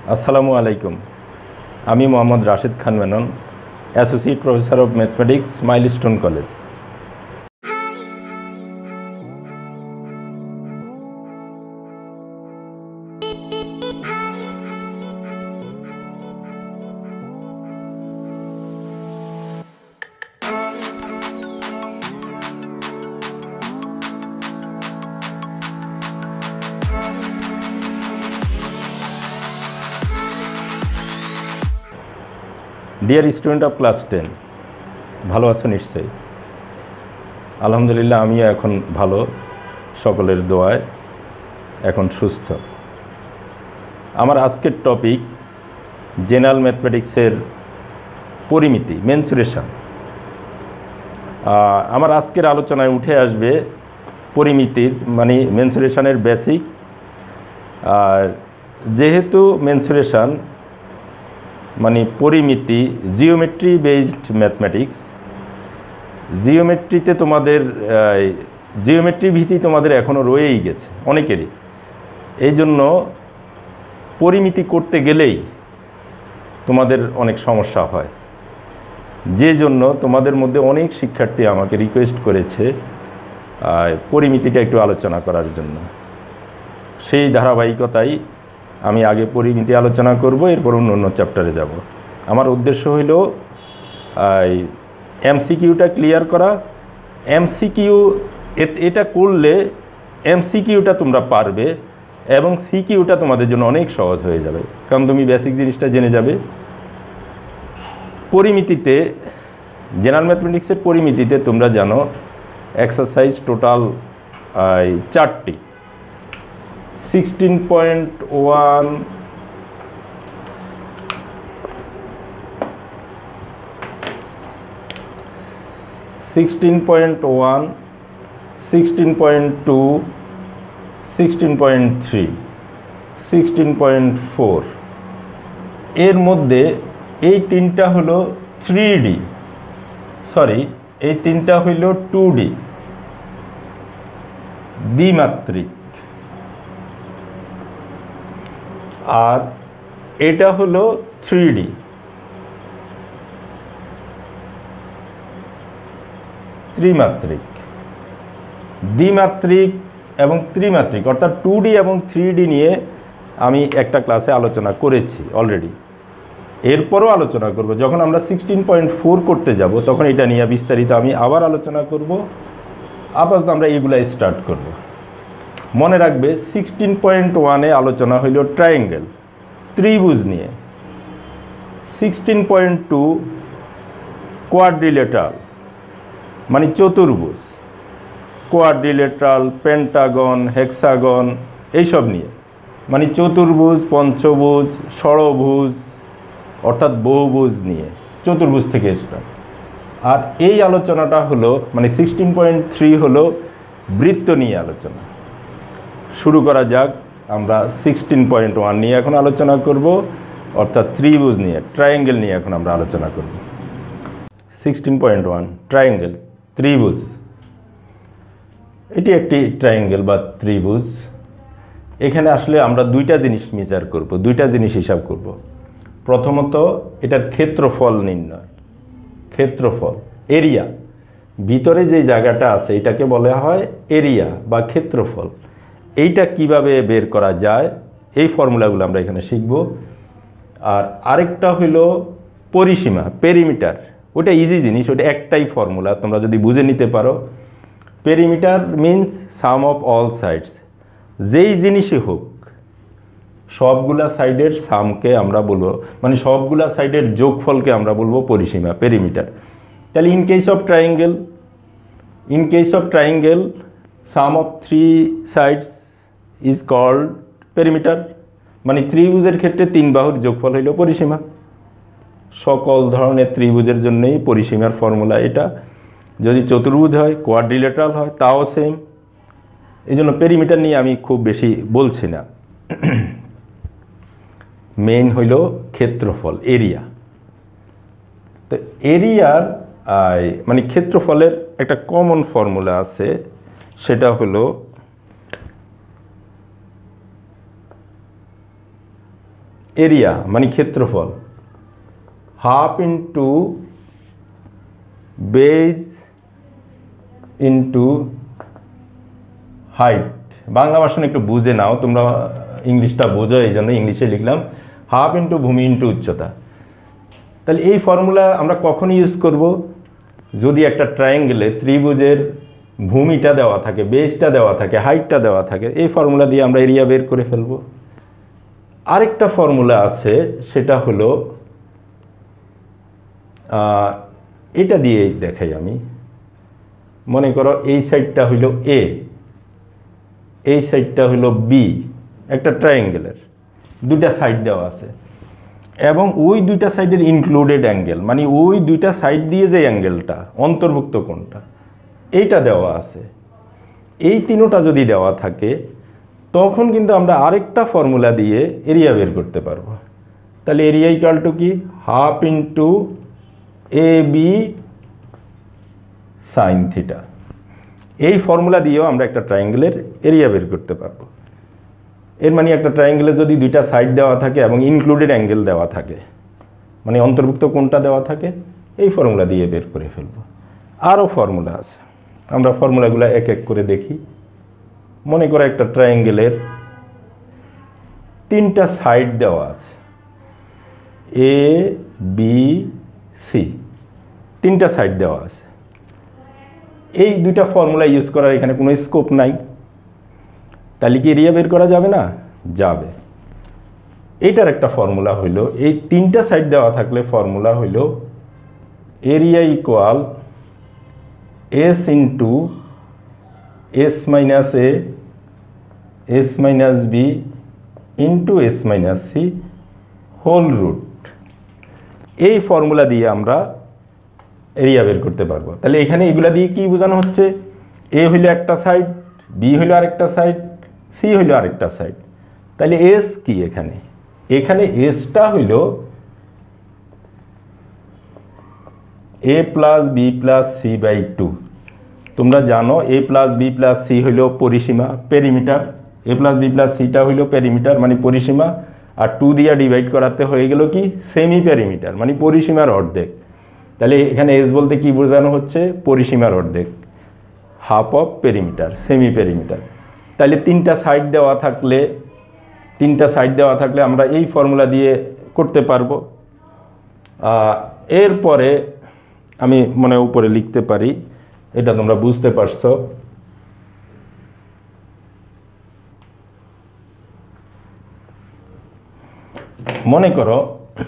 আসসালামু আলাইকুম। আমি Mohammad Rashed Khan Menon, associate professor of mathematics, Milestone college. Dear student of class 10, ভালো আছো নিশ্চয়ই? আলহামদুলিল্লাহ, আমিও এখন ভালো, সকলের দোয়ায় এখন সুস্থ। আমার আজকের টপিক জেনারেল ম্যাথমেটিক্সের পরিমিতি, মেনসুরেশন। আমার আজকের আলোচনায় উঠে আসবে পরিমিতির মানে মেনসুরেশনের বেসিক। আর যেহেতু মেনসুরেশন মানে পরিমিতি জিওমেট্রি বেসড ম্যাথমেটিক্স, জিওমেট্রিতে তোমাদের জিওমেট্রি ভীতি তোমাদের এখনও রয়েই গেছে অনেকেরই। এই জন্য পরিমিতি করতে গেলেই তোমাদের অনেক সমস্যা হয়, যে জন্য তোমাদের মধ্যে অনেক শিক্ষার্থী আমাকে রিকোয়েস্ট করেছে পরিমিতিটা একটু আলোচনা করার জন্য। সেই ধারাবাহিকতায় আমি আগে পরিমিতি আলোচনা করব, এরপর অন্য চ্যাপ্টারে যাব। আমার উদ্দেশ্য হইল এমসিকিউটা ক্লিয়ার করা। এমসিকিউ এটা করলে এমসিকিউটা তোমরা পারবে এবং সিকিউটা তোমাদের জন্য অনেক সহজ হয়ে যাবে, কারণ তুমি বেসিক জিনিসটা জেনে যাবে। পরিমিতিতে, জেনারেল ম্যাথমেটিক্সের পরিমিতিতে তোমরা জানো এক্সারসাইজ টোটাল 4টি। 16.1, 16.1, 16.2, 16.3, 16.4, এর মধ্যে এই তিনটা হলো 3D, সরি এই তিনটা হইল 2D, দ্বিমাত্রিক। আর এটা হলো 3D, ত্রিমাত্রিক। দ্বিমাত্রিক এবং ত্রিমাত্রিক অর্থাৎ 2D এবং 3D নিয়ে আমি একটা ক্লাসে আলোচনা করেছি অলরেডি, এরপরও আলোচনা করব। যখন আমরা 16.4 করতে যাব তখন এটা নিয়ে বিস্তারিত আমি আবার আলোচনা করব। আপাতত আমরা এগুলা স্টার্ট করব। মনে রাখবে 16.1-এ আলোচনা হইল ট্রায়াঙ্গেল, ত্রিভুজ নিয়ে। 16.2 কোয়াড্রিলেটারাল মানে চতুর্ভুজ, কোয়াড্রিলেটারাল, পেন্টাগন, হেক্সাগন এইসব নিয়ে, মানে চতুর্ভুজ, পঞ্চভুজ, ষড়ভুজ অর্থাৎ বহুভুজ নিয়ে, চতুর্ভুজ থেকে স্টার্ট। আর এই আলোচনাটা হলো মানে 16.3 হলো বৃত্ত নিয়ে আলোচনা। শুরু করা যাক। আমরা 16.1 নিয়ে এখন আলোচনা করব, অর্থাৎ ত্রিভুজ নিয়ে, ট্রায়াঙ্গেল নিয়ে এখন আমরা আলোচনা করব। 16.1 ট্রায়াঙ্গেল, ত্রিভুজ। এটি একটি ট্রায়াঙ্গেল বা ত্রিভুজ। এখানে আসলে আমরা দুইটা জিনিস মেজার করব, দুইটা জিনিস হিসাব করব। প্রথমত এটার ক্ষেত্রফল নির্ণয়, ক্ষেত্রফল, এরিয়া। ভিতরে যে জায়গাটা আছে এটাকে বলা হয় এরিয়া বা ক্ষেত্রফল। এইটা কিভাবে বের করা যায় এই ফর্মুলাগুলো আমরা এখানে শিখব। আর আরেকটা হইল পরিসীমা, পেরিমিটার। ওটা ইজি জিনিস, ওটা একটাই ফর্মুলা, তোমরা যদি বুঝে নিতে পারো। Perimeter means sum of all sides, যেই জিনিসই হোক সবগুলা সাইডের সামকে আমরা বলবো, মানে সবগুলা সাইডের যোগফলকে আমরা বলবো পরিসীমা, পেরিমিটার। তাহলে in case of triangle sum of 3 sides is called perimeter. মানে ত্রিভুজের ক্ষেত্রে 3 বাহুর যোগফল হইল পরিসীমা। সকল ধরনের ত্রিভুজের জন্যই পরিসীমার ফর্মুলা এটা। যদি চতুর্ভুজ হয়, কোয়াড্রিলেটারাল হয়, তাও সেম। এই জন্য পেরিমিটার নিয়ে আমি খুব বেশি বলছি না। মেইন হইল ক্ষেত্রফল, এরিয়া। তো এরিয়ার মানে ক্ষেত্রফলের একটা কমন ফর্মুলা আছে, সেটা হলো এরিয়া মানে ক্ষেত্রফল, half into base into height. Bangla ভাষণ একটু বুঝে নাও, তোমরা ইংলিশটা বোঝো, এই জন্য ইংলিশে লিখলাম হাফ ইন্টু ভূমি ইন্টু উচ্চতা। তাহলে এই ফর্মুলা আমরা কখন ইউজ করব? যদি একটা ট্রায়াঙ্গেলে ত্রিভুজের ভূমিটা দেওয়া থাকে, বেসটা দেওয়া থাকে, হাইটটা দেওয়া থাকে, এই ফর্মুলা দিয়ে আমরা এরিয়া বের করে ফেলব। আরেকটা ফর্মুলা আছে, সেটা হলো এটা দিয়ে দেখাই আমি। মনে করো এই সাইডটা হইল এ, এই সাইডটা হইল বি, একটা ট্রায়াঙ্গেলের দুইটা সাইড দেওয়া আছে, এবং ওই দুইটা সাইডের ইনক্লুডেড অ্যাঙ্গেল মানে ওই দুইটা সাইড দিয়ে যে অ্যাঙ্গেলটা, অন্তর্ভুক্ত কোণটা, এইটা দেওয়া আছে। এই তিনোটা যদি দেওয়া থাকে তখন কিন্তু আমরা আরেকটা ফর্মুলা দিয়ে এরিয়া বের করতে পারবো। তাহলে এরিয়া ইকুয়াল টু কি? Half into A B sine theta. এই ফর্মুলা দিয়েও আমরা একটা ট্রায়াঙ্গেলের এরিয়া বের করতে পারবো। এর মানে একটা ট্রায়াঙ্গেলে যদি দুইটা সাইড দেওয়া থাকে এবং ইনক্লুডেড অ্যাঙ্গেল দেওয়া থাকে, মানে অন্তর্ভুক্ত কোণটা দেওয়া থাকে, এই ফর্মুলা দিয়ে বের করে ফেলবো। আরও ফর্মুলা আছে, আমরা ফর্মুলাগুলো এক এক করে দেখি। মনে করো একটা ট্রায়াঙ্গেলের তিনটা সাইড দেওয়া আছে, এ বি সি, তিনটা সাইড দেওয়া আছে। এই দুইটা ফর্মুলা ইউজ করার এখানে কোনো স্কোপ নাই, তাহলে কি এরিয়া বের করা যাবে না? যাবে। এইটার একটা ফর্মুলা হইল, এই তিনটা সাইড দেওয়া থাকলে ফর্মুলা হইল area equal S into S minus A S minus B into S minus C whole root. এই ফর্মুলা দিয়ে আমরা এরিয়া বের করতে পারবো। তাহলে এখানে এগুলা দিয়ে কি বোঝানো হচ্ছে? এ হইল একটা সাইড, বি হইল আরেকটা সাইড, সি হইল আরেকটা সাইড। তাহলে এস কি এখানে? এখানে এসটা হইল A plus B plus C by two. তোমরা জানো A plus B plus C হইল পরিসীমা, perimeter. A plus B plus সিটা হইল পেরিমিটার মানে পরিসীমা, আর টু দিয়ে ডিভাইড করাতে হয়ে গেল কি? সেমি পেরিমিটার মানে পরিসীমার অর্ধেক। তাহলে এখানে এস বলতে কি বোঝানো হচ্ছে? পরিসীমার অর্ধেক, half of perimeter, semi perimeter. তাহলে তিনটা সাইড দেওয়া থাকলে আমরা এই ফর্মুলা দিয়ে করতে পারবো। এরপরে আমি মনে উপরে লিখতে পারি, এটা তোমরা বুঝতে পারছো। মনে করো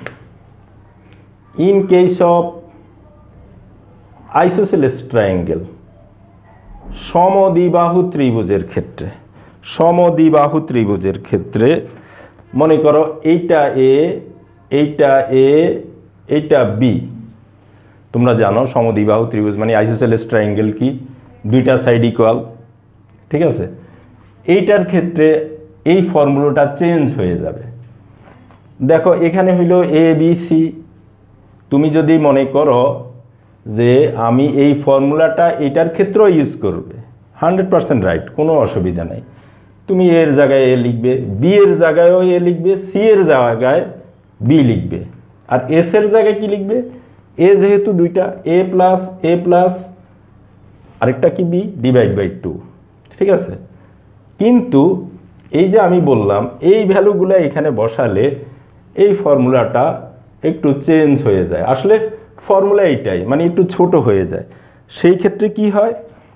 in case of isosceles triangle, সমদ্বিবাহু ত্রিভুজের ক্ষেত্রে, সমদ্বিবাহু ত্রিভুজের ক্ষেত্রে মনে করো এইটা এ, এইটা এ, এইটা বি। তোমরা জানো সমদ্বিবাহু ত্রিভুজ মানে আইসোসেলেস ট্রায়াঙ্গেল কি? দুইটা সাইড ইকুয়াল, ঠিক আছে? এইটার ক্ষেত্রে এই ফর্মুলাটা চেঞ্জ হয়ে যাবে। দেখো এখানে হইল এ বি সি। তুমি যদি মনে করো যে আমি এই ফর্মুলাটা এটার ক্ষেত্রেও ইউজ করবে, 100% রাইট, কোনো অসুবিধা নাই। তুমি এর জায়গায় এ লিখবে, বি এর জায়গায়ও এ লিখবে, সি এর জায়গায় বি লিখবে, আর এস এর জায়গায় কি লিখবে? এ যেহেতু দুইটা, এ প্লাস আরেকটা কি? বি ডিভাইড বাই টু, ঠিক আছে? কিন্তু এই যে আমি বললাম এই ভ্যালুগুলো এখানে বসালে এই ফর্মুলাটা একটু চেঞ্জ হয়ে যায়। আসলে ফর্মুলা এইটাই, মানে একটু ছোট হয়ে যায়। সেই ক্ষেত্রে কি হয়?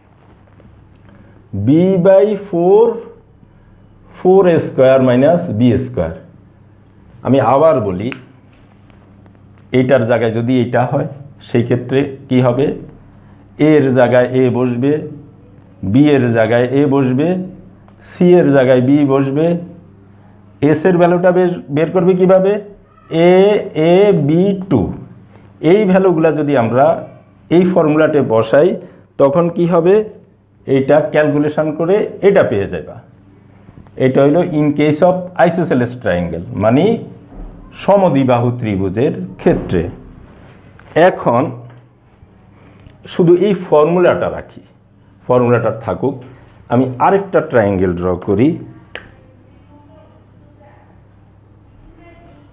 B by four A square minus B square. আমি আবার বলি, এইটার জায়গায় যদি এইটা হয় সেই ক্ষেত্রে কি হবে? এর জায়গায় এ বসবে, বি এর জায়গায় এ বসবে, সি এর জায়গায় বি বসবে। এস এর ভ্যালুটা বের করবে কিভাবে? A B two. এই ভ্যালুগুলা যদি আমরা এই ফর্মুলাতে বসাই তখন কি হবে? এইটা ক্যালকুলেশন করে এটা পেয়ে যাবা। এটা হইল in case of isosceles triangle মানে সমদ্বিবাহু ত্রিভুজের ক্ষেত্রে। এখন শুধু এই ফর্মুলাটা রাখি, ফর্মুলাটা থাকুক। আমি আরেকটা ট্রায়াঙ্গেল ড্র করি।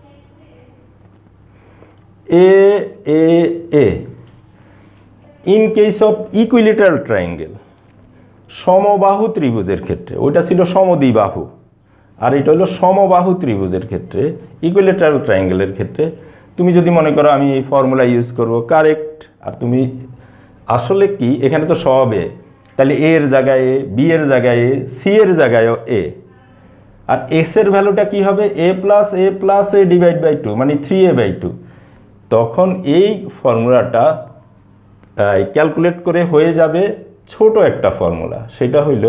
A A A in case of equilateral triangle, সমবাহু ত্রিভুজের ক্ষেত্রে, ওইটা ছিল সমদ্বিবাহু আর এটা হলো সমবাহু ত্রিভুজের ক্ষেত্রে, ইকুইলেটারাল ট্রায়াঙ্গেলের ক্ষেত্রে তুমি যদি মনে করো আমি এই ফর্মুলা ইউজ করব, কারেক্ট। আর তুমি আসলে কি এখানে তো সব এ, তাহলে এ এর জায়গায় এ, বি এর জায়গায় এ, সি এর জায়গায়ও এ, আর এস এর ভ্যালুটা কি হবে A plus A divide by 2 মানে 3a/2। তখন এই ফর্মুলাটা ক্যালকুলেট করে হয়ে যাবে ছোট একটা ফর্মুলা, সেটা হইল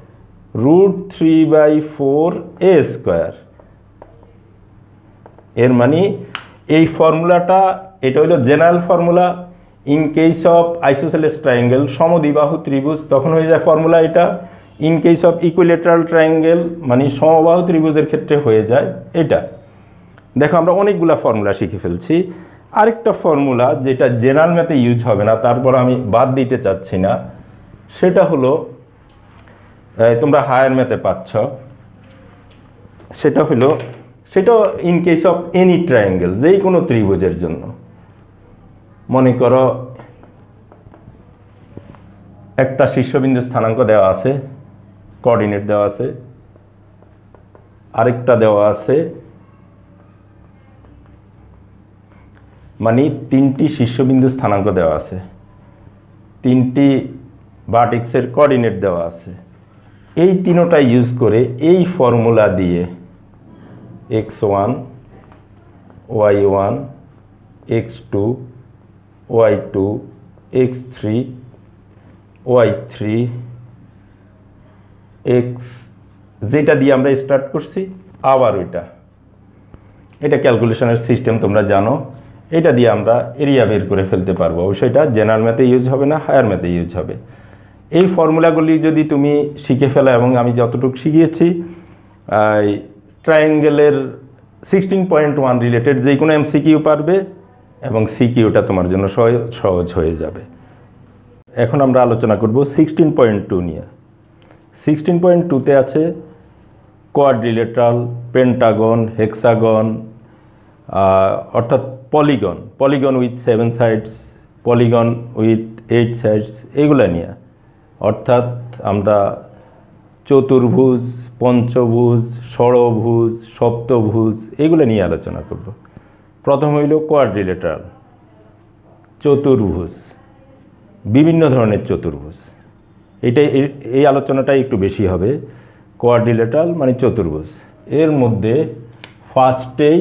√3/4a²। এর মানে এই ফর্মুলাটা, এটা হইল general formula in case of isosceles triangle, সমদ্বিবাহু ত্রিভুজ, তখন হয়ে যায় ফর্মুলা এটা। In case of equilateral triangle মানে সমবাহু ত্রিভুজের ক্ষেত্রে হয়ে যায় এটা। দেখো আমরা অনেকগুলা ফর্মুলা শিখে ফেলছি। আরেকটা ফর্মুলা যেটা জেনারেল ম্যাথে ইউজ হবে না, তারপর আমি বাদ দিতে চাচ্ছি না, সেটা হলো তোমরা হায়ার ম্যাথে পাচ্ছ, সেটা হলো সেটা in case of any triangle, যেই কোনো ত্রিভুজের জন্য। মনে করো একটা শীর্ষবিন্দু স্থানাঙ্ক দেওয়া আছে, কোঅর্ডিনেট দেওয়া আছে, আরেকটা দেওয়া আছে, মানে তিনটি শীর্ষবিন্দু স্থানাঙ্ক দেওয়া আছে, তিনটি ভার্টেক্সের কোঅর্ডিনেট দেওয়া আছে। এই তিনোটা ইউজ করে এই ফর্মুলা দিয়ে x1 y1 x2 y2 x3 y3 x, যেটা দিয়ে আমরা স্টার্ট করছি, আবার এটা ক্যালকুলেশনের সিস্টেম তোমরা জানো, এটা দিয়ে আমরা এরিয়া বের করে ফেলতে পারবো। অবশ্যই এটা জেনারেল ম্যাথে ইউজ হবে না, হায়ার ম্যাথে ইউজ হবে। এই ফর্মুলাগুলি যদি তুমি শিখে ফেলো, এবং আমি যতটুকু শিখিয়েছি ট্রায়াঙ্গেলের 16.1 রিলেটেড যে কোনো এমসিকিউ পারবে, এবং সিকিউটা তোমার জন্য সহজ হয়ে যাবে। এখন আমরা আলোচনা করব 16.2 নিয়ে। 16.2তে আছে কোয়াড্রিলেটারাল, পেন্টাগন, হেক্সাগন, অর্থাৎ polygon with 7 sides, polygon with 8 sides, এগুলো নিয়ে। অর্থাৎ আমরা চতুর্ভুজ, পঞ্চভুজ, ষড়ভুজ, সপ্তভুজ, এগুলো নিয়ে আলোচনা করব। প্রথম হইল কোয়াড্রিলেটারাল, চতুর্ভুজ, বিভিন্ন ধরনের চতুর্ভুজ। এই আলোচনাটাই একটু বেশি হবে। কোয়াড্রিলেটারাল মানে চতুর্ভুজ, এর মধ্যে ফার্স্টেই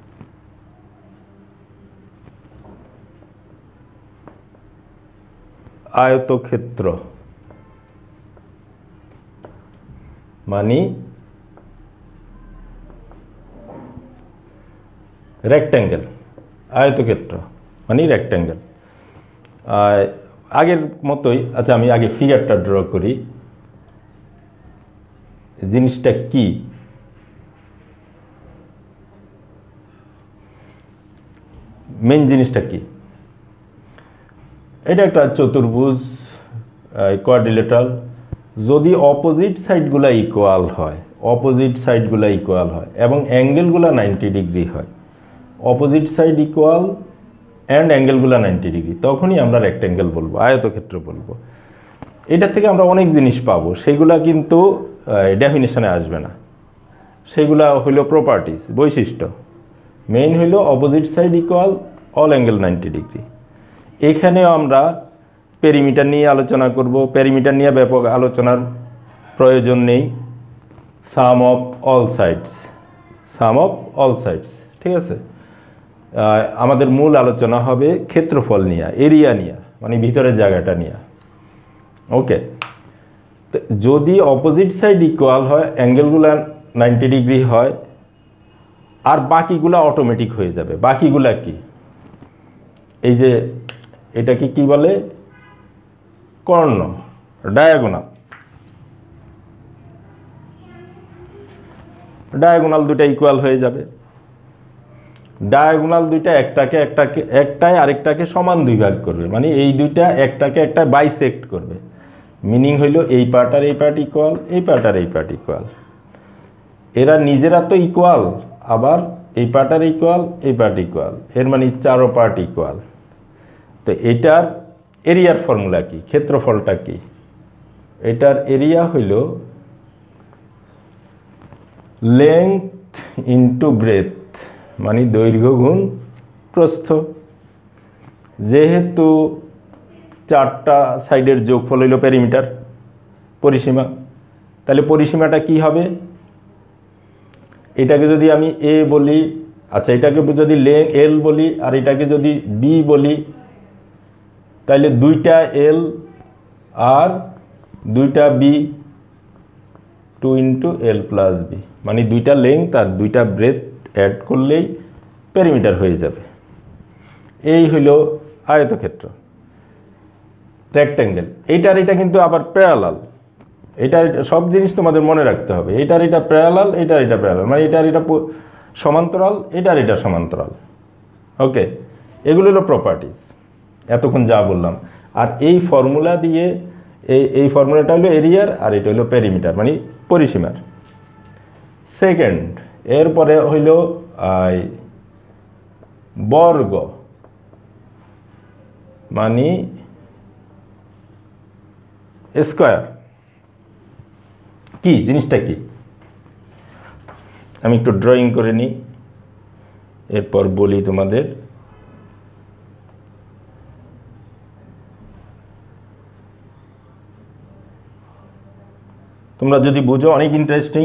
আয়তক্ষেত্র মানে রেক্ট্যাঙ্গেল, আয়তক্ষেত্র মানে রেক্ট্যাঙ্গেল। আগের মতোই, আচ্ছা আমি আগে ফিগারটা ড্র করি। জিনিসটা কি, মেইন জিনিসটা কি, এটা একটা চতুর্ভুজ কোয়াড্রিলেটারাল। যদি অপোজিট সাইডগুলো ইকুয়াল হয়, এবং অ্যাঙ্গেলগুলো 90 ডিগ্রি হয়, অপোজিট সাইড ইকুয়াল অ্যান্ড অ্যাঙ্গেলগুলো 90 ডিগ্রি, তখনই আমরা রেক্ট্যাঙ্গেল বলবো, আয়তক্ষেত্র বলবো। এটা থেকে আমরা অনেক জিনিস পাবো, সেগুলা কিন্তু ডেফিনেশনে আসবে না। সেগুলা হইল প্রপার্টিস, বৈশিষ্ট্য। মেইন হইল opposite side equal, all angle 90 degree. এখানেও আমরা পেরিমিটার নিয়ে আলোচনা করব। পেরিমিটার নিয়ে ব্যাপক আলোচনার প্রয়োজন নেই। সাম অফ অল সাইডস, ঠিক আছে। আমাদের মূল আলোচনা হবে ক্ষেত্রফল নিয়ে, এরিয়া নিয়ে, মানে ভিতরের জায়গাটা নিয়ে। ওকে, যদি অপোজিট সাইড ইকুয়াল হয়, অ্যাঙ্গেলগুলো 90 ডিগ্রি হয়, আর বাকিগুলা অটোমেটিক হয়ে যাবে। বাকিগুলা কি, এই যে এটাকে কি বলে, কর্ণ, ডায়াগোনাল দুটা ইকুয়াল হয়ে যাবে। ডায়াগোনাল দুইটা একটাই আরেকটাকে সমান দুই ভাগ করবে, মানে এই দুইটা একটাকে একটা বাইসেক্ট করবে। মিনিং হইল এই পার্ট আর এই পার্ট ইকুয়াল, এই পার্ট আর এই পার্ট ইকুয়াল। এরা নিজেরা তো ইকুয়াল, আবার এই পার্ট আর ইকুয়াল, এই পার্ট ইকুয়াল, এর মানে চারো পার্ট ইকুয়াল। তো এটার এরিয়ার ফর্মুলা কি, ক্ষেত্রফলটা কি? এটার এরিয়া হইল লেংথ ইন্টু ব্রেথ, মানে দৈর্ঘ্য গুণ প্রস্থ। যেহেতু চারটা সাইডের যোগফল হইল পেরিমিটার, পরিসীমা, তাহলে পরিসীমাটা কি হবে? এটাকে যদি আমি এ বলি, আচ্ছা এটাকে যদি এল বলি আর এটাকে যদি বি বলি, তাহলে দুইটা এল আর দুইটা B, 2 into L plus B, মানে দুইটা লেংথ আর দুইটা ব্রেথ অ্যাড করলেই পেরিমিটার হয়ে যাবে। এই হইল আয়তক্ষেত্র, রেক্ট্যাঙ্গেল। এইটার এটা কিন্তু আবার প্যারালাল, এটা সব জিনিস তোমাদের মনে রাখতে হবে। এটার এটা প্যারালাল, এটার এটা প্যারালাল, মানে এটার এটা সমান্তরাল, এটার এটা সমান্তরাল। ওকে, এগুলো হলো প্রপার্টিজ, এতক্ষণ যা বললাম। আর এই ফর্মুলা দিয়ে এই ফর্মুলাটা হলো এরিয়ার, আর এটা হলো পেরিমিটার মানে পরিসীমার। সেকেন্ড, এরপরে হইল বর্গ, মানে স্কয়ার। কি জিনিসটা কি আমি একটু ড্রয়িং করে নিই, এরপর বলি তোমাদের। তোমরা যদি বুঝো অনেক ইন্টারেস্টিং।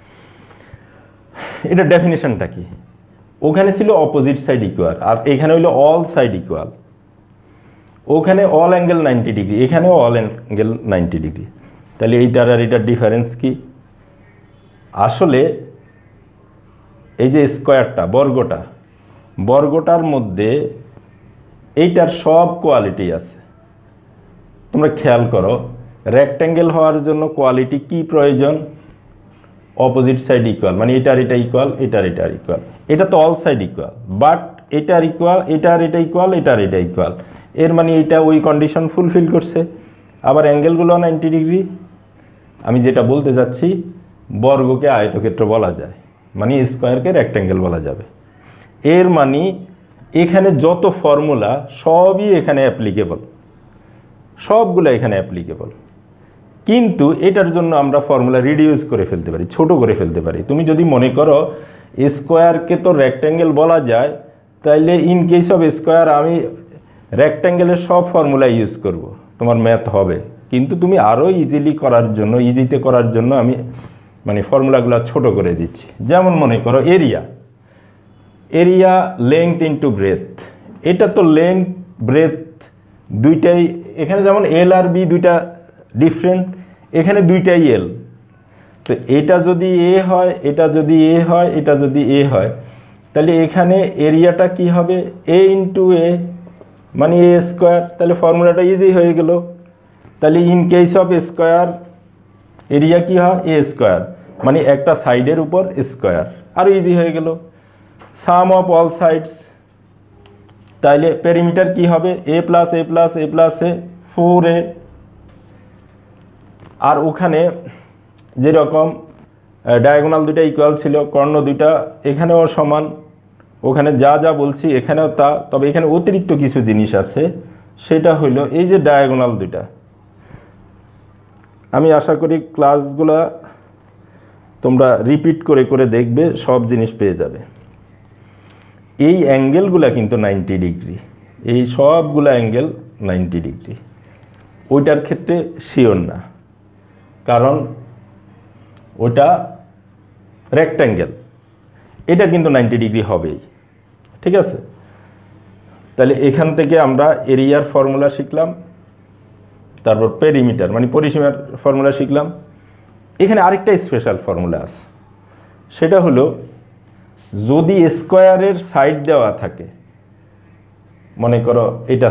এটা ডেফিনেশনটা কি? ওখানে ছিল অপোজিট সাইড ইকুয়াল, আর এখানে হইলো অল সাইড ইকুয়াল। ওখানে অল অ্যাঙ্গেল 90 ডিগ্রি, এখানেও অল অ্যাঙ্গেল 90 ডিগ্রি। তাহলে এইটার আর এটার ডিফারেন্স কি? আসলে এই যে স্কোয়ারটা, বর্গটার মধ্যে এইটার সব কোয়ালিটি আছে। তোমরা খেয়াল করো, রেক্ট্যাঙ্গেল হওয়ার জন্য কোয়ালিটি কি প্রয়োজন? অপোজিট সাইড ইকুয়াল, মানে এটার এটা ইকুয়াল, এটার এটার ইকুয়াল। এটা তো অল সাইড ইকুয়াল, বাট এটার ইকুয়াল, এটার এটা ইকুয়াল, এটার এটা ইকুয়াল। এর মানে এটা ওই কন্ডিশন ফুলফিল করছে। আবার অ্যাঙ্গেলগুলো 90 ডিগ্রি। আমি যেটা বলতে যাচ্ছি, বর্গকে আয়তক্ষেত্র বলা যায়, মানে স্কোয়ারকে রেক্ট্যাঙ্গেল বলা যাবে। এর মানে এখানে যত ফর্মুলা সবই এখানে অ্যাপ্লিকেবল, সবগুলো এখানে অ্যাপ্লিকেবল। কিন্তু এটার জন্য আমরা ফর্মুলা রিডিউস করে ফেলতে পারি, ছোট করে ফেলতে পারি। তুমি যদি মনে করো স্কোয়ারকে তো রেক্ট্যাঙ্গেল বলা যায়, তাইলে ইন কেস অফ স্কোয়ার আমি রেক্ট্যাঙ্গেলের সব ফর্মুলা ইউজ করব, তোমার ম্যাথ হবে। কিন্তু তুমি আরও ইজিতে করার জন্য আমি মানে ফর্মুলাগুলো ছোট করে দিচ্ছি। যেমন মনে করো এরিয়া লেংথ ইন্টু ব্রেথ। এটা তো লেংথ ব্রেথ দুইটাই, এখানে যেমন এল আর বি দুইটা ডিফারেন্ট, এখানে দুইটাই এল। তো এটা যদি এ হয়, এটা যদি এ হয়, এটা যদি এ হয়, তাহলে এখানে এরিয়াটা কি হবে? এ ইন্টু এ, মানে এ স্কোয়ার। তাহলে ফর্মুলাটা ইজি হয়ে গেল। তাহলে in case of square area কি হয়? এ স্কোয়ার, মানে একটা সাইডের উপর স্কোয়ার। আরও ইজি হয়ে গেল। সাম অফ অল সাইডস, তাইলে পেরিমিটার কি হবে? A plus A plus A plus A, 4a। আর ওখানে যেরকম ডায়াগোনাল দুইটা ইকুয়াল ছিল, কর্ণ দুইটা এখানেও সমান, ওখানে যা যা বলছি এখানেও তা। তবে এখানে অতিরিক্ত কিছু জিনিস আছে, সেটা হইলো এই যে ডায়াগোনাল দুইটা। আমি আশা করি ক্লাসগুলা তোমরা রিপিট করে করে দেখবে, সব জিনিস পেয়ে যাবে। এই অ্যাঙ্গেলগুলা কিন্তু 90 ডিগ্রি, এই সবগুলা অ্যাঙ্গেল 90 ডিগ্রি। ওইটার ক্ষেত্রে শিওর না, কারণ ওটা রেক্ট্যাঙ্গেল, এটা কিন্তু 90 ডিগ্রি হবেই। ঠিক আছে? তাহলে এখান থেকে আমরা এরিয়ার ফর্মুলা শিখলাম, তারপর পেরিমিটার মানে পরিসীমার ফর্মুলা শিখলাম। এখানে আরেকটা স্পেশাল ফর্মুলা আছে, সেটা হলো যদি স্কোয়ারের সাইড দেওয়া থাকে, মনে করো এটা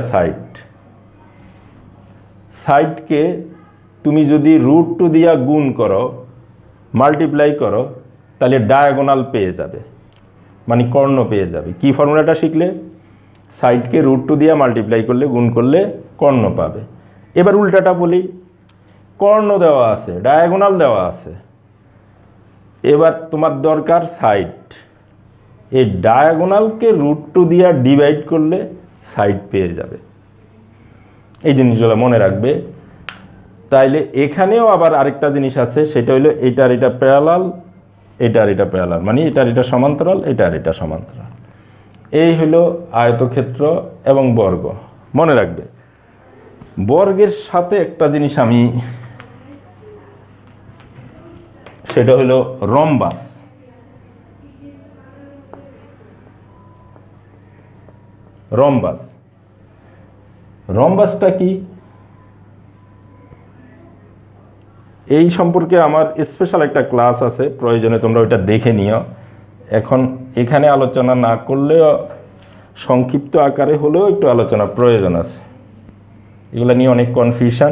সাইডকে তুমি যদি √2 দিয়া গুণ করো, মাল্টিপ্লাই করো, তাহলে ডায়াগোনাল পেয়ে যাবে, মানে কর্ণ পেয়ে যাবে। কি ফর্মুলাটা শিখলে? সাইডকে √2 দিয়া মাল্টিপ্লাই করলে, গুণ করলে কর্ণ পাবে। এবার উল্টাটা বলি, কর্ণ দেওয়া আছে, ডায়াগোনাল দেওয়া আছে, এবার তোমার দরকার সাইড। এই ডায়াগোনালকে √2 দিয়ে ডিভাইড করলে সাইড পেয়ে যাবে। এই জিনিসগুলো মনে রাখবে। তাইলে এখানেও আবার আরেকটা জিনিস আছে, সেটা হলো এটার এটা প্যারালাল, এটার এটা প্যারালাল, মানে এটার এটা সমান্তরাল, এটার এটা সমান্তরাল। এই হলো আয়তক্ষেত্র এবং বর্গ। মনে রাখবে বর্গের সাথে একটা জিনিস আমি, সেটা হলো রম্বাস। রম্বাস, রম্বাসটা কি এই সম্পর্কে আমার স্পেশাল একটা ক্লাস আছে, প্রয়োজনে তোমরা ওইটা দেখে নিও। এখন এখানে আলোচনা না করলেও সংক্ষিপ্ত আকারে হলেও একটু আলোচনা প্রয়োজন আছে, এগুলো নিয়ে অনেক কনফিউশন।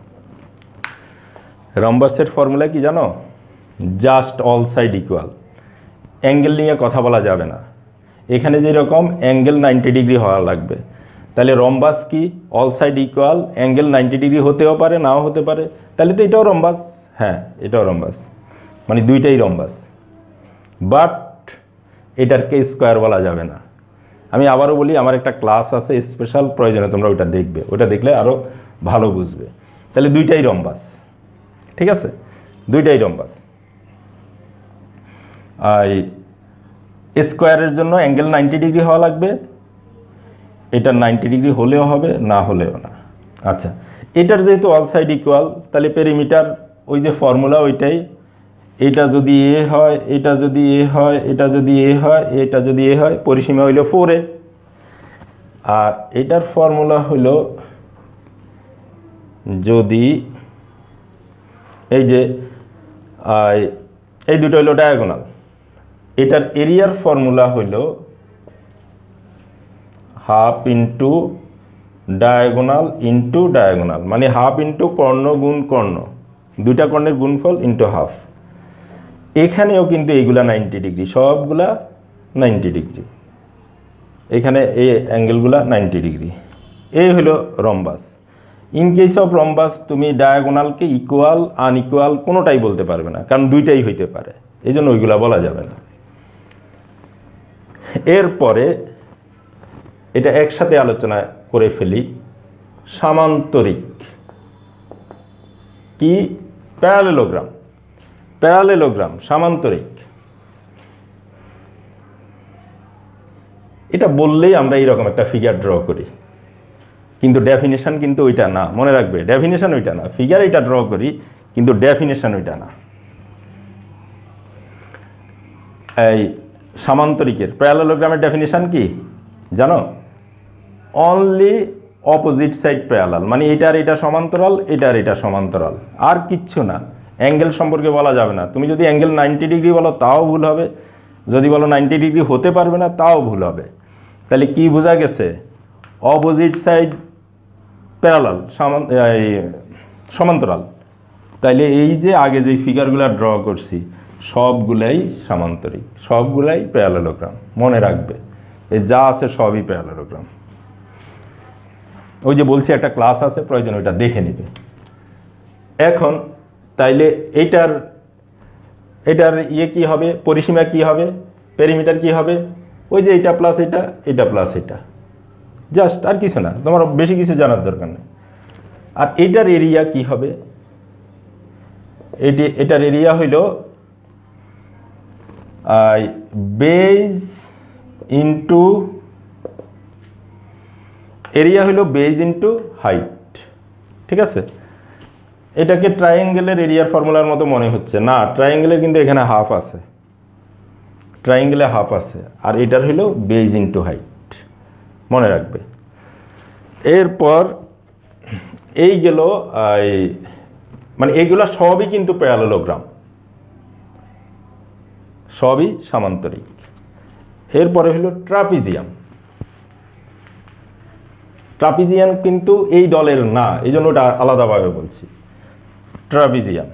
রম্বাসের ফর্মুলা কি জানো? Just all side equal. Angle নিয়ে কথা বলা যাবে না, এখানে যেরকম অ্যাঙ্গেল 90 ডিগ্রি হওয়া লাগবে। তাহলে রম্বাস কি? All side equal, angle 90 degree হতেও পারে, নাও হতে পারে, তাহলে তো এটাও রম্বাস। হ্যাঁ, এটাও রম্বাস, মানে দুইটাই রম্বাস। বাট এটারকে স্কোয়ার বলা যাবে না। আমি আবারও বলি, আমার একটা ক্লাস আছে স্পেশাল, প্রয়োজনে তোমরা ওইটা দেখবে, ওইটা দেখলে আরও ভালো বুঝবে। তাহলে দুইটাই রম্বাস, ঠিক আছে, দুইটাই রম্বাস। আর স্কোয়ারের জন্য অ্যাঙ্গেল 90 ডিগ্রি হওয়া লাগবে, এটা 90 ডিগ্রি হলেও হবে, না হলেও না। আচ্ছা, এটার যেহেতু অল সাইড ইকুয়াল, তাহলে পেরিমিটার ওই যে ফর্মুলা ওইটাই, এটা যদি এ হয়, এটা যদি এ হয়, এটা যদি এ হয়, এটা যদি এ হয়, পরিসীমা হইল 4a। আর এটার ফর্মুলা হইল, যদি এই যে এই দুটো হইল ডায়াগোনাল, এটার এরিয়ার ফর্মুলা হইল half into diagonal into diagonal, মানে হাফ ইন্টু কর্ণ গুণ কর্ণ, দুইটা কর্ণের গুণফল ইন্টু হাফ। এখানেও কিন্তু এইগুলা 90 ডিগ্রি, সবগুলা 90 ডিগ্রি, এখানে এই অ্যাঙ্গেলগুলা 90 ডিগ্রি। এই হলো rhombus. In case of rhombus তুমি ডায়াগোনালকে ইকুয়াল আনইকুয়াল কোনোটাই বলতে পারবে না, কারণ দুইটাই হইতে পারে, এই জন্য ওইগুলা বলা যাবে না। এরপরে এটা একসাথে আলোচনা করে ফেলি, সামান্তরিক কি? প্যারালেলোগ্রাম। প্যারালেলোগ্রাম, সামান্তরিক, এটা বললেই আমরা এইরকম একটা ফিগার ড্র করি, কিন্তু ডেফিনেশন কিন্তু ওইটা না। মনে রাখবে, ডেফিনেশন ওইটা না, ফিগার এটা ড্র করি, কিন্তু ডেফিনেশন ওইটা না। এই সামান্তরিকের প্যারালেলোগ্রামের ডেফিনেশন কি জানো? অনলি অপোজিট সাইড প্যারালাল, মানে এটার এটা সমান্তরাল, এটার এটা সমান্তরাল, আর কিচ্ছু না। অ্যাঙ্গেল সম্পর্কে বলা যাবে না। তুমি যদি অ্যাঙ্গেল 90 ডিগ্রি বলো তাও ভুল হবে, যদি বলো 90 ডিগ্রি হতে পারবে না তাও ভুল হবে। তাহলে কি বোঝা গেছে? অপোজিট সাইড প্যারালাল, সমান্তরাল। তাইলে এই যে আগে যে ফিগারগুলো ড্র করছি সবগুলাই সামান্তরিক, সবগুলাই প্যারালেলোগ্রাম। মনে রাখবে, এই যা আছে সবই প্যারালেলোগ্রাম। ওই যে বলছি একটা ক্লাস আছে, প্রয়োজন ওইটা দেখে নিবে। এখন তাইলে এটার ইয়ে কি হবে? পরিসীমা কি হবে? পেরিমিটার কি হবে? ওই যে এটা প্লাস এটা, এটা প্লাস এটা, জাস্ট, আর কিছু না, তোমার বেশি কিছু জানার দরকার নেই। আর এটার এরিয়া কি হবে? এটার এরিয়া হইল বেজ ইন্টু, এরিয়া হইল বেজ ইন্টু হাইট, ঠিক আছে? এটাকে ট্রায়াঙ্গেলের এরিয়ার ফর্মুলার মতো মনে হচ্ছে না, ট্রায়াঙ্গেলের কিন্তু এখানে হাফ আছে, ট্রায়াঙ্গেলে হাফ আছে, আর এটার হইল বেজ ইন্টু হাইট, মনে রাখবে। এরপর এই গেল, মানে এইগুলা সবই কিন্তু প্যারালেলোগ্রাম, সবই সামান্তরিক। এরপরে হলো ট্রাপিজিয়াম। ট্রাপিজিয়াম কিন্তু এই দলের না, এই জন্য ওটা আলাদাভাবে বলছি। ট্রাপিজিয়াম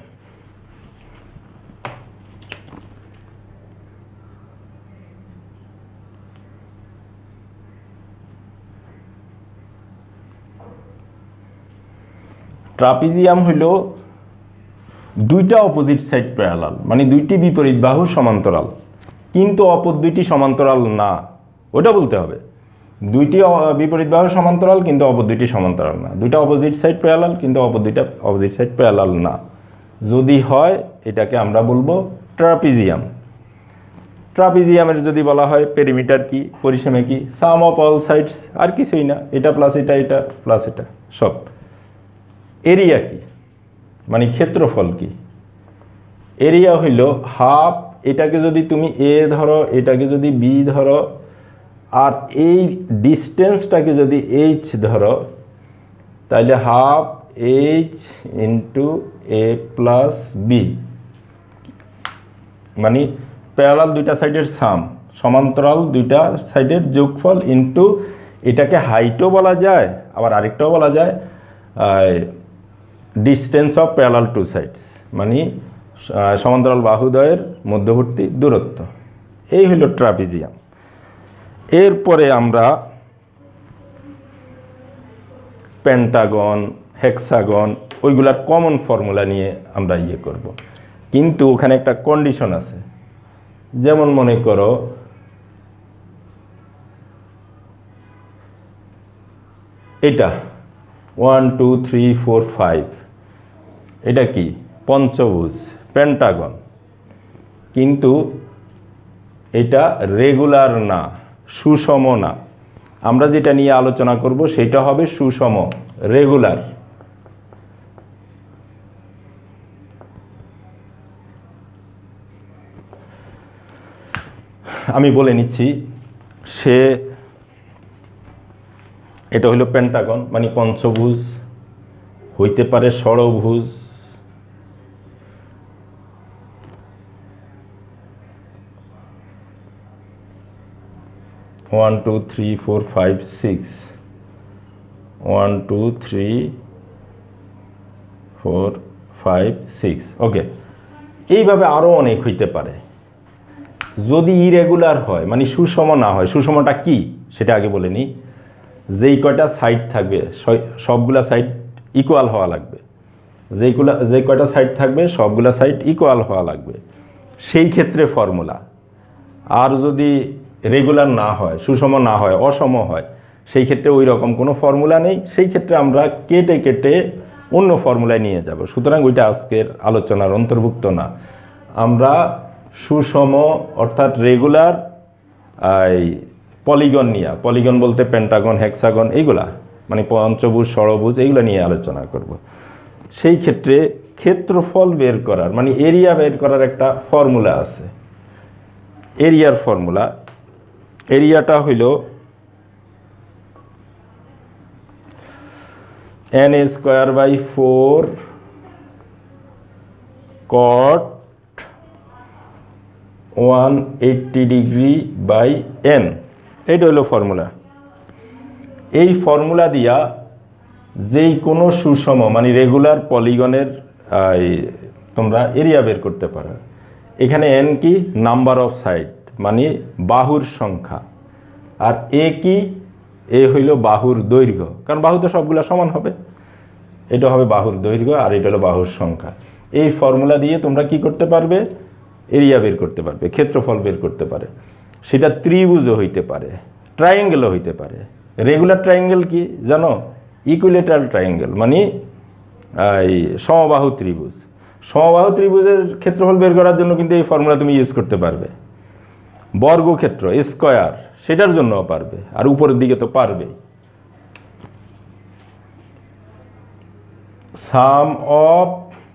ট্রাপিজিয়াম হইল দুইটা অপোজিট সাইড প্যারালাল, মানে দুইটি বিপরীত বাহুর সমান্তরাল। কিন্তু অপর দুইটি সমান্তরাল না, ওটা বলতে হবে। দুইটি বিপরীত বাহু সমান্তরাল কিন্তু অপর দুইটি সমান্তরাল না, দুইটা অপোজিট সাইড প্যারালাল কিন্তু অপর দুইটা অপোজিট সাইড প্যারালাল না। যদি হয় এটাকে আমরা বলবো ট্রাপিজিয়াম। ট্রাপিজিয়ামের যদি বলা হয় পেরিমিটার কি, পরিসীমা কি, সাম অফ অল সাইডস, আর কিছুই না, এটা প্লাস এটা, এটা প্লাস এটা সব। এরিয়া কি, মানে ক্ষেত্রফল কি? এরিয়া হইল হাফ, এটাকে যদি তুমি এ ধরো, এটাকে যদি বি ধরো, আর এই ডিস্টেন্সটাকে যদি এইচ ধরো, তাহলে half H into A plus B, মানে প্যারালাল দুইটা সাইডের সাম, সমান্তরাল দুইটা সাইডের যোগফল ইন্টু, এটাকে হাইটও বলা যায় আবার আরেকটাও বলা যায় distance of parallel two sides, মানে সমান্তরাল বাহুদ্বয়ের মধ্যবর্তী দূরত্ব। এই হলো ট্রাপিজিয়াম। এরপরে আমরা পেন্টাগন, হেক্সাগন, ওইগুলার কমন ফর্মুলা নিয়ে আমরা ইয়ে করব, কিন্তু ওখানে একটা কন্ডিশন আছে। যেমন মনে করো এটা 1 2 3 4 5, এটা কি পঞ্চভুজ পেন্টাগন, কিন্তু এটা রেগুলার না, সুষম না। আমরা যেটা নিয়ে আলোচনা করব সেটা হবে সুষম, রেগুলার। আমি বলে নিচ্ছি, সে এটা হলো পেন্টাগন, মানে পঞ্চভুজ, হইতে পারে ষড়ভুজ, one two three four five six, 1 2 3 4 5 6, okay. এইভাবে আরও অনেক হইতে পারে। যদি ইরেগুলার হয়, মানে সুষম না হয়, সুষমটা কি সেটা আগে বলে নিই। যেই কয়টা সাইড থাকবে সবগুলা সাইড ইকুয়াল হওয়া লাগবে, যে কয়টা সাইড থাকবে সবগুলা সাইড ইকুয়াল হওয়া লাগবে, সেই ক্ষেত্রে ফর্মুলা। আর যদি রেগুলার না হয়, সুষম না হয়, অসম হয়, সেই ক্ষেত্রে ওই রকম কোনো ফর্মুলা নেই, সেই ক্ষেত্রে আমরা কেটে কেটে অন্য ফর্মুলায় নিয়ে যাব। সুতরাং ওইটা আজকের আলোচনার অন্তর্ভুক্ত না। আমরা সুষম অর্থাৎ রেগুলার পলিগন নিয়ে, পলিগন বলতে পেন্টাগন, হেক্সাগন, এইগুলা মানে পঞ্চভুজ, ষড়ভুজ, এইগুলো নিয়ে আলোচনা করব। সেই ক্ষেত্রে ক্ষেত্রফল বের করার, মানে এরিয়া বের করার একটা ফর্মুলা আছে। এরিয়ার ফর্মুলা, এরিয়াটা হইল n square by 4 cot 180 degree by n, এইটা হলো ফর্মুলা। এই ফর্মুলা দিয়া যেই কোনো সুষম মানে রেগুলার পলিগনের তোমরা এরিয়া বের করতে পারো। এখানে n কি, নাম্বার অফ সাইড, মানে বাহুর সংখ্যা, আর এ কি, এ হইল বাহুর দৈর্ঘ্য, কারণ বাহু তো সবগুলা সমান হবে। এটা হবে বাহুর দৈর্ঘ্য আর এটা হলো বাহুর সংখ্যা। এই ফর্মুলা দিয়ে তোমরা কি করতে পারবে, এরিয়া বের করতে পারবে, ক্ষেত্রফল বের করতে পারে। সেটা ত্রিভুজও হইতে পারে, ট্রায়াঙ্গেলও হইতে পারে। রেগুলার ট্রায়াঙ্গেল কি জানো, ইকুইলেটারাল ট্রায়াঙ্গেল, মানে এই সমবাহু ত্রিভুজ। সমবাহু ত্রিভুজের ক্ষেত্রফল বের করার জন্য কিন্তু এই ফর্মুলা তুমি ইউজ করতে পারবে। বর্গক্ষেত্র স্কয়ার, সেটার জন্যও পারবে, আর উপরের দিকে তো পারবেই। সাম অফ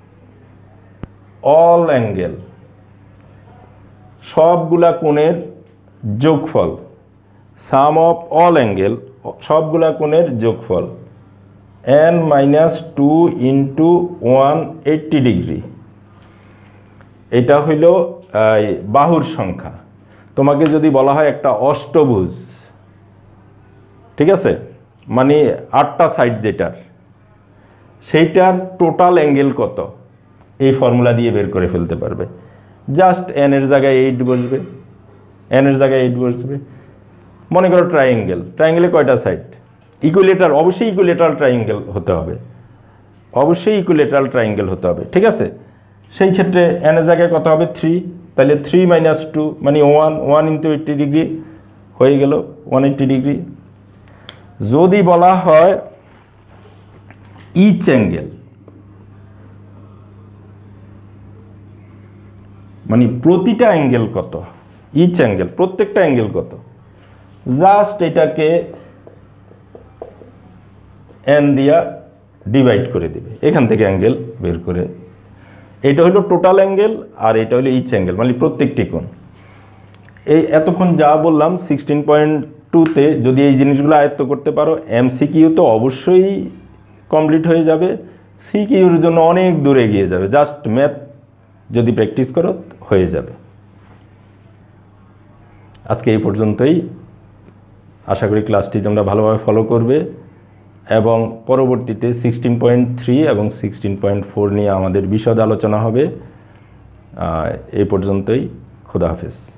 অল অ্যাঙ্গেল, সবগুলা কোণের যোগফল, সাম অফ অল অ্যাঙ্গেল, সবগুলা কোণের যোগফল, n-2 ইন্টু 180 ডিগ্রি। এটা হইল বাহুর সংখ্যা। তোমাকে যদি বলা হয় একটা অষ্টভুজ, ঠিক আছে, মানে 8টা সাইড যেটার, সেইটার টোটাল অ্যাঙ্গেল কত, এই ফর্মুলা দিয়ে বের করে ফেলতে পারবে। জাস্ট n এর জায়গায় 8 বসবে, n এর জায়গায় 8 বসবে। মনে করো ট্রায়াঙ্গেল, ট্রায়াঙ্গেলে কয়টা সাইড, ইকুইলেটার, অবশ্যই ইকুইলেটারাল ট্রায়াঙ্গেল হতে হবে, অবশ্যই ইকুইলেটারাল ট্রায়াঙ্গেল হতে হবে, ঠিক আছে। সেই ক্ষেত্রে n এর জায়গায় কত হবে, 3, তাহলে 3 মাইনাস 2 মানে 1 ইন্টু 80 ডিগ্রি হয়ে গেল 180 ডিগ্রি। যদি বলা হয় ইচ অ্যাঙ্গেল, মানে প্রতিটা অ্যাঙ্গেল কত, ইচ অ্যাঙ্গেল প্রত্যেকটা অ্যাঙ্গেল কত, জাস্ট এটাকে n দিয়া ডিভাইড করে দিবে, এখান থেকে অ্যাঙ্গেল বের করে। এটা হলো টোটাল অ্যাঙ্গেল আর এটা হলো ইচ অ্যাঙ্গেল, মানে প্রত্যেকটি কোণ। এই এতক্ষণ যা বললাম 16.2-তে যদি এই জিনিসগুলো আয়ত্ত করতে পারো, MCQ তো অবশ্যই কমপ্লিট হয়ে যাবে, CQর জন্য অনেক দূরে এগিয়ে যাবে, জাস্ট ম্যাথ যদি প্র্যাকটিস করো হয়ে যাবে। আজকে এই পর্যন্তই, আশা করি ক্লাসটি তোমরা ভালোভাবে ফলো করবে এবং পরবর্তীতে 16.3 এবং 16.4 নিয়ে আমাদের বিশদ আলোচনা হবে। এই পর্যন্তই, খোদা হাফেজ।